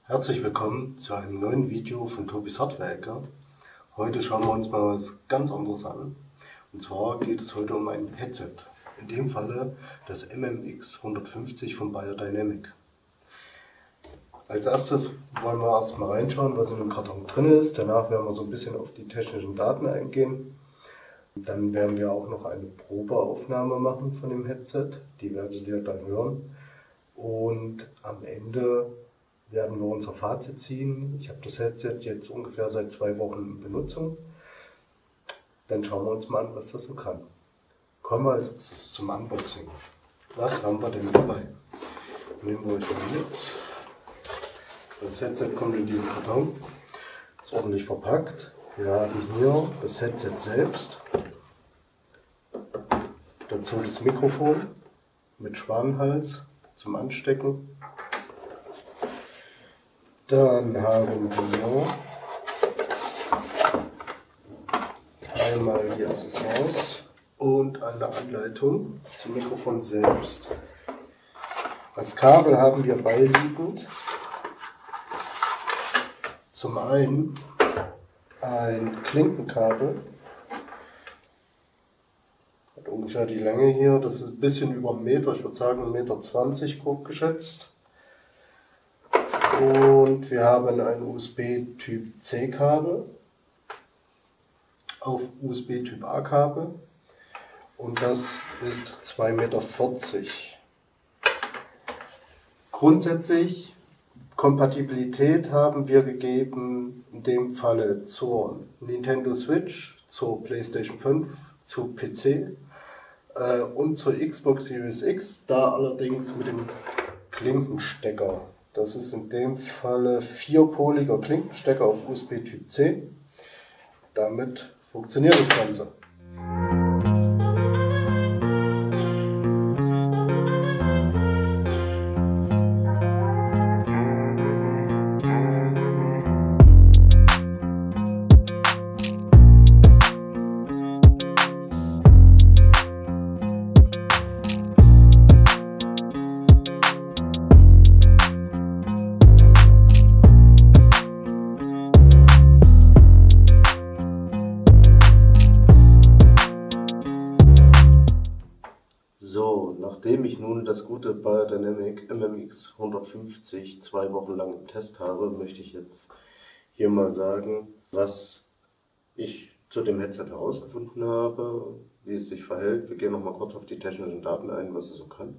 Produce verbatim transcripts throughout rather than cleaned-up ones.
Herzlich willkommen zu einem neuen Video von Tobis Hardwerker. Heute schauen wir uns mal was ganz anderes an. Und zwar geht es heute um ein Headset. In dem Falle das M M X hundertfünfzig von Beyerdynamic. Als erstes wollen wir erstmal reinschauen, was in dem Karton drin ist. Danach werden wir so ein bisschen auf die technischen Daten eingehen. Dann werden wir auch noch eine Probeaufnahme machen von dem Headset. Die werdet ihr dann hören. Und am Ende werden wir unser Fazit ziehen. Ich habe das Headset jetzt ungefähr seit zwei Wochen in Benutzung. Dann schauen wir uns mal an, was das so kann. Kommen wir als erstes zum Unboxing. Was haben wir denn dabei? Nehmen wir euch mal mit. Das Headset kommt in diesen Karton. Ist ordentlich verpackt. Wir haben hier das Headset selbst. Dazu das Mikrofon mit Schwanenhals zum Anstecken. Dann haben wir einmal die Accessoires und eine Anleitung zum Mikrofon selbst. Als Kabel haben wir beiliegend zum einen ein Klinkenkabel, hat ungefähr die Länge hier, das ist ein bisschen über einen Meter, ich würde sagen einen Meter zwanzig grob geschätzt. Und wir haben ein U S B-Typ C Kabel auf U S B-Typ A Kabel und das ist zwei Meter vierzig. Grundsätzlich Kompatibilität haben wir gegeben, in dem Falle zur Nintendo Switch, zur PlayStation fünf, zu P C äh, und zur Xbox Series X, da allerdings mit dem Klinkenstecker. Das ist in dem Falle vierpoliger Klinkenstecker auf U S B-Typ C. Damit funktioniert das Ganze. So, nachdem ich nun das gute Beyerdynamic M M X hundertfünfzig zwei Wochen lang im Test habe, möchte ich jetzt hier mal sagen, was ich zu dem Headset herausgefunden habe, wie es sich verhält. Wir gehen noch mal kurz auf die technischen Daten ein, was es so kann.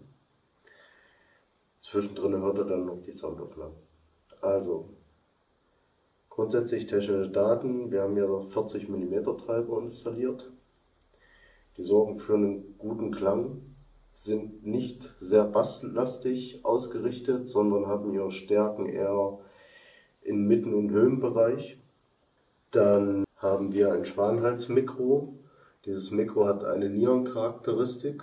Zwischendrin hört ihr dann noch die Soundaufnahme. Also, grundsätzlich technische Daten. Wir haben hier vierzig Millimeter Treiber installiert. Die sorgen für einen guten Klang. Sind nicht sehr basslastig ausgerichtet, sondern haben ihre Stärken eher im Mitten- und Höhenbereich. Dann haben wir ein Schwanenhalsmikro. Dieses Mikro hat eine Nierencharakteristik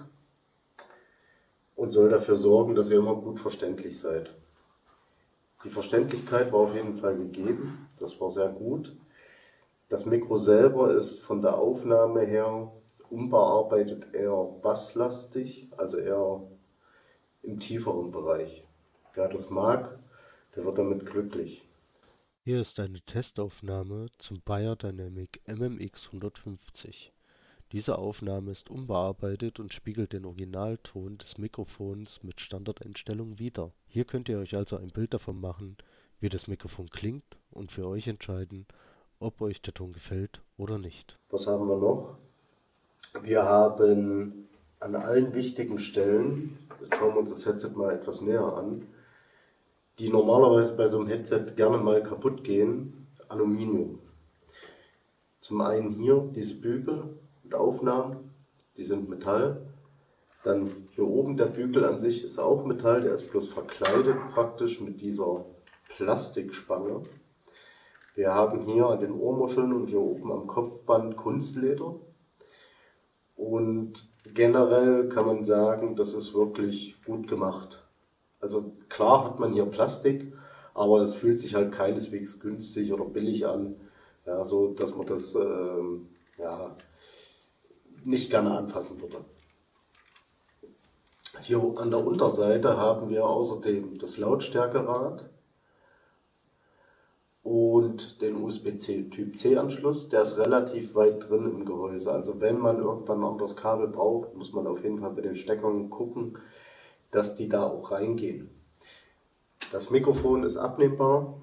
und soll dafür sorgen, dass ihr immer gut verständlich seid. Die Verständlichkeit war auf jeden Fall gegeben, das war sehr gut. Das Mikro selber ist von der Aufnahme her unbearbeitet eher basslastig, also eher im tieferen Bereich. Wer das mag, der wird damit glücklich. Hier ist eine Testaufnahme zum Beyerdynamic M M X hundertfünfzig. Diese Aufnahme ist unbearbeitet und spiegelt den Originalton des Mikrofons mit Standardeinstellungen wider. Hier könnt ihr euch also ein Bild davon machen, wie das Mikrofon klingt und für euch entscheiden, ob euch der Ton gefällt oder nicht. Was haben wir noch? Wir haben an allen wichtigen Stellen, jetzt schauen wir uns das Headset mal etwas näher an, die normalerweise bei so einem Headset gerne mal kaputt gehen, Aluminium. Zum einen hier diese Bügel mit Aufnahmen, die sind Metall. Dann hier oben der Bügel an sich ist auch Metall, der ist bloß verkleidet praktisch mit dieser Plastikspange. Wir haben hier an den Ohrmuscheln und hier oben am Kopfband Kunstleder. Und generell kann man sagen, das ist wirklich gut gemacht. Also klar hat man hier Plastik, aber es fühlt sich halt keineswegs günstig oder billig an, ja, so dass man das ähm, ja, nicht gerne anfassen würde. Hier an der Unterseite haben wir außerdem das Lautstärkerad und den U S B-C Typ C Anschluss. Der ist relativ weit drin im Gehäuse. Also wenn man irgendwann ein anderes Kabel braucht, muss man auf jeden Fall bei den Steckern gucken, dass die da auch reingehen. Das Mikrofon ist abnehmbar.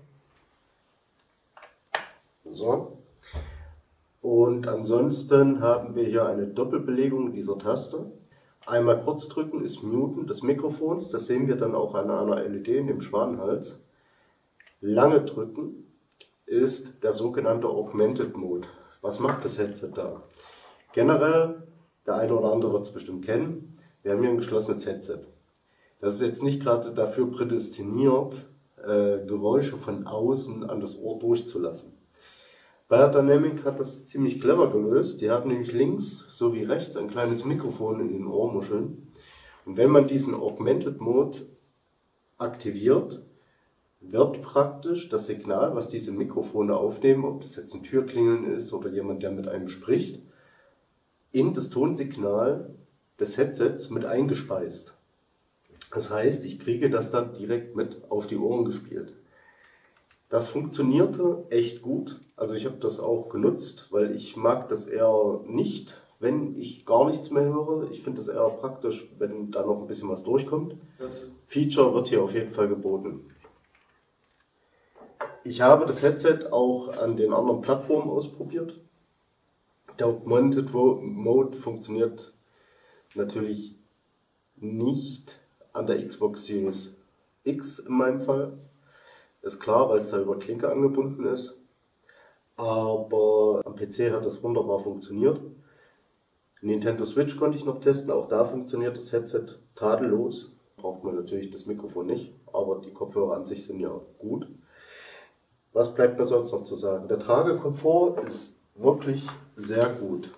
So. Und ansonsten haben wir hier eine Doppelbelegung dieser Taste. Einmal kurz drücken ist Muten des Mikrofons, das sehen wir dann auch an einer L E D in dem Schwanenhals. Lange drücken ist der sogenannte Augmented Mode. Was macht das Headset da? Generell, der eine oder andere wird es bestimmt kennen, wir haben hier ein geschlossenes Headset. Das ist jetzt nicht gerade dafür prädestiniert, äh, Geräusche von außen an das Ohr durchzulassen. Beyerdynamic hat das ziemlich clever gelöst. Die haben nämlich links sowie rechts ein kleines Mikrofon in den Ohrmuscheln. Und wenn man diesen Augmented Mode aktiviert, wird praktisch das Signal, was diese Mikrofone aufnehmen, ob das jetzt ein Türklingeln ist oder jemand, der mit einem spricht, in das Tonsignal des Headsets mit eingespeist. Das heißt, ich kriege das dann direkt mit auf die Ohren gespielt. Das funktionierte echt gut. Also ich habe das auch genutzt, weil ich mag das eher nicht, wenn ich gar nichts mehr höre. Ich finde das eher praktisch, wenn da noch ein bisschen was durchkommt. Das Feature wird hier auf jeden Fall geboten. Ich habe das Headset auch an den anderen Plattformen ausprobiert. Der Augmented Mode funktioniert natürlich nicht an der Xbox Series X in meinem Fall. Ist klar, weil es da über Klinke angebunden ist. Aber am P C hat das wunderbar funktioniert. Nintendo Switch konnte ich noch testen, auch da funktioniert das Headset tadellos. Braucht man natürlich das Mikrofon nicht, aber die Kopfhörer an sich sind ja gut. Was bleibt mir sonst noch zu sagen? Der Tragekomfort ist wirklich sehr gut.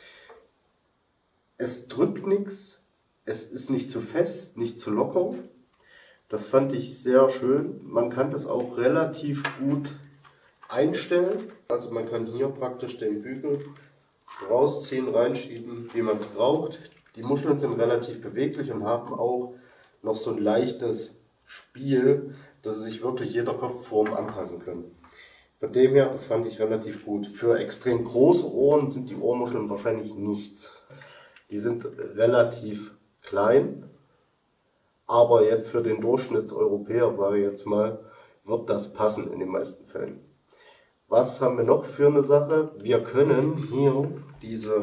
Es drückt nichts, es ist nicht zu fest, nicht zu locker. Das fand ich sehr schön. Man kann das auch relativ gut einstellen. Also man kann hier praktisch den Bügel rausziehen, reinschieben, wie man es braucht. Die Muscheln sind relativ beweglich und haben auch noch so ein leichtes Spiel, dass sie sich wirklich jeder Kopfform anpassen können. Von dem her, das fand ich relativ gut. Für extrem große Ohren sind die Ohrmuscheln wahrscheinlich nichts. Die sind relativ klein. Aber jetzt für den Durchschnittseuropäer, sage ich jetzt mal, wird das passen in den meisten Fällen. Was haben wir noch für eine Sache? Wir können hier diese,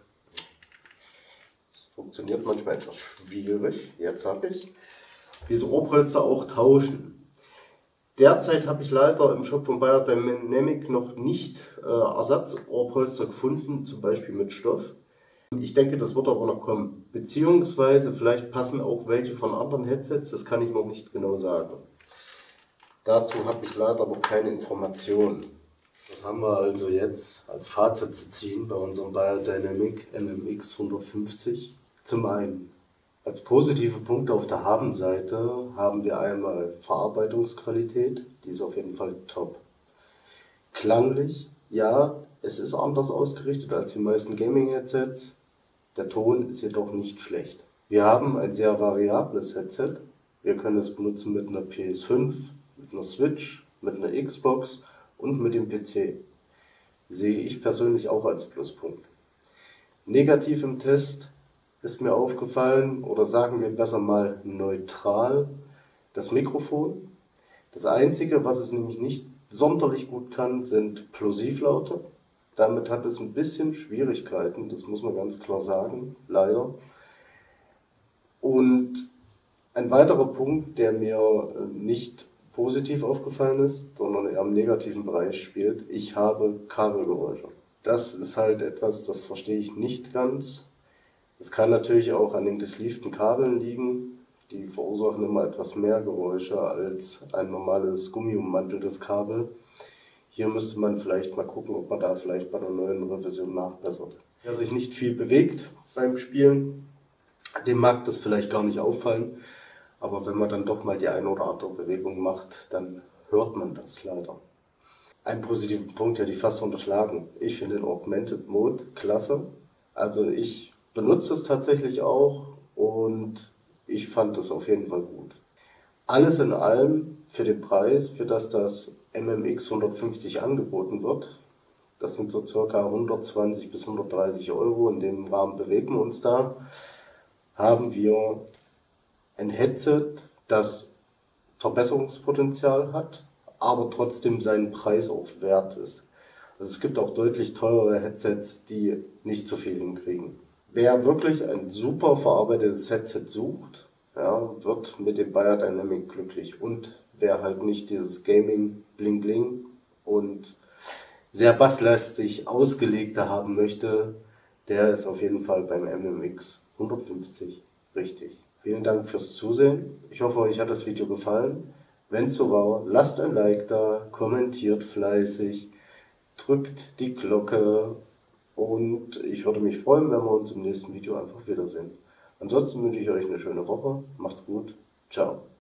das funktioniert manchmal etwas schwierig, jetzt habe ich diese Ohrpolster auch tauschen. Derzeit habe ich leider im Shop von Beyerdynamic noch nicht äh, Ersatzohrpolster gefunden, zum Beispiel mit Stoff. Ich denke, das wird aber noch kommen. Beziehungsweise vielleicht passen auch welche von anderen Headsets, das kann ich noch nicht genau sagen. Dazu habe ich leider noch keine Informationen. Das haben wir also jetzt als Fazit zu ziehen bei unserem Beyerdynamic M M X hundertfünfzig. Zum einen, als positive Punkte auf der Habenseite haben wir einmal Verarbeitungsqualität, die ist auf jeden Fall top. Klanglich, ja, es ist anders ausgerichtet als die meisten Gaming-Headsets. Der Ton ist jedoch nicht schlecht. Wir haben ein sehr variables Headset. Wir können es benutzen mit einer P S fünf, mit einer Switch, mit einer Xbox und mit dem P C. Sehe ich persönlich auch als Pluspunkt. Negativ im Test ist mir aufgefallen, oder sagen wir besser mal neutral, das Mikrofon. Das Einzige, was es nämlich nicht sonderlich gut kann, sind Plosivlaute. Damit hat es ein bisschen Schwierigkeiten, das muss man ganz klar sagen, leider. Und ein weiterer Punkt, der mir nicht positiv aufgefallen ist, sondern eher im negativen Bereich spielt, ich habe Kabelgeräusche. Das ist halt etwas, das verstehe ich nicht ganz. Es kann natürlich auch an den gesleevten Kabeln liegen, die verursachen immer etwas mehr Geräusche als ein normales gummiummanteltes Kabel. Hier müsste man vielleicht mal gucken, ob man da vielleicht bei der neuen Revision nachbessert. Wer sich nicht viel bewegt beim Spielen, dem mag das vielleicht gar nicht auffallen, aber wenn man dann doch mal die eine oder andere Bewegung macht, dann hört man das leider. Ein positiver Punkt, ja, die fast unterschlagen. Ich finde den Augmented Mode klasse. Also ich benutze es tatsächlich auch und ich fand das auf jeden Fall gut. Alles in allem für den Preis, für das das M M X hundertfünfzig angeboten wird. Das sind so circa hundertzwanzig bis hundertdreißig Euro, in dem Rahmen bewegen wir uns da. Haben wir ein Headset, das Verbesserungspotenzial hat, aber trotzdem seinen Preis auch wert ist. Also es gibt auch deutlich teurere Headsets, die nicht so viel hinkriegen. Wer wirklich ein super verarbeitetes Headset sucht, ja, wird mit dem Beyerdynamic glücklich. Und wer halt nicht dieses Gaming Bling Bling und sehr basslastig ausgelegte haben möchte, der ist auf jeden Fall beim M M X hundertfünfzig richtig. Vielen Dank fürs Zusehen. Ich hoffe, euch hat das Video gefallen. Wenn es so war, lasst ein Like da, kommentiert fleißig, drückt die Glocke und ich würde mich freuen, wenn wir uns im nächsten Video einfach wiedersehen. Ansonsten wünsche ich euch eine schöne Woche. Macht's gut. Ciao.